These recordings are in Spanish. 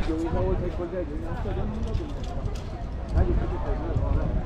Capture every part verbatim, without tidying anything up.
yo vi esa bolsa y colgué, yo no estoy, yo no lo tengo. Ah, yo creo que está bien, no, no.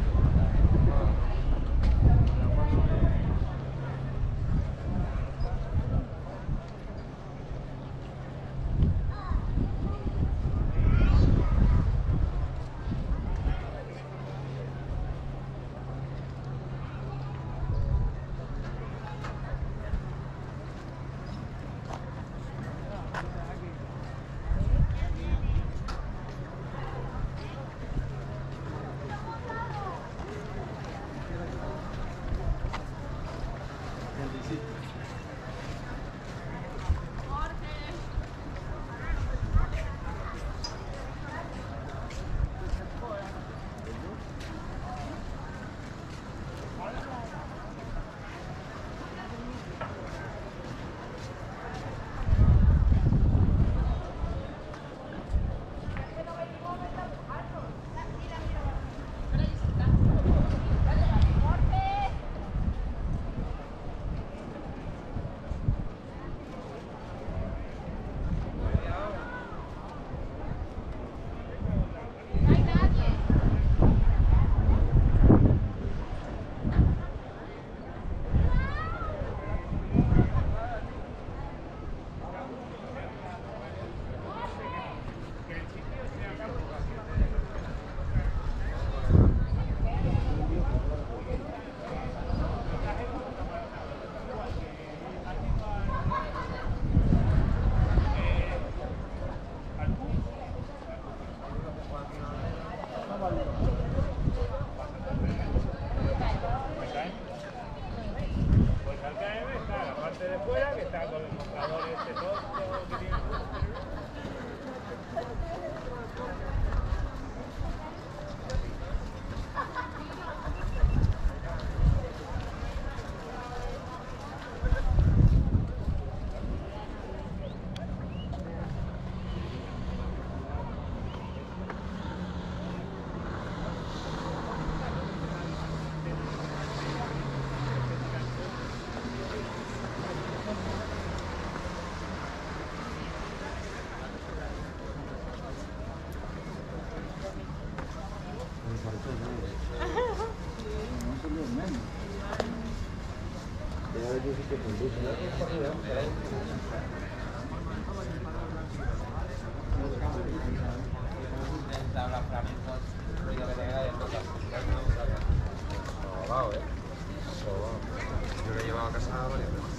Sobao, eh. Sobao. Yo lo he llevado a casa varias veces.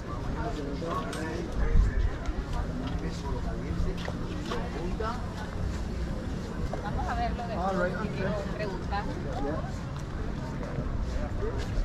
Vamos a verlo de All right, nuevo, si okay. quiero preguntar. Yeah.